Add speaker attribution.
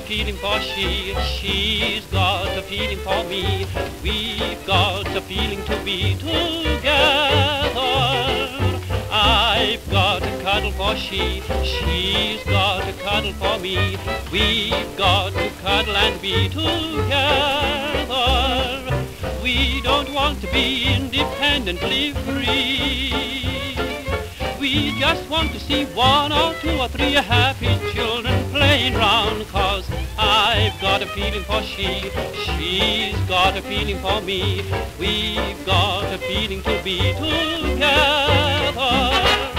Speaker 1: feeling for she, she's got a feeling for me. We've got a feeling to be together. I've got a cuddle for she, she's got a cuddle for me. We've got to cuddle and be together. We don't want to be independently free. We just want to see one or two or three happy children playing round, 'cause I've got a feeling for she, she's got a feeling for me. We've got a feeling to be together.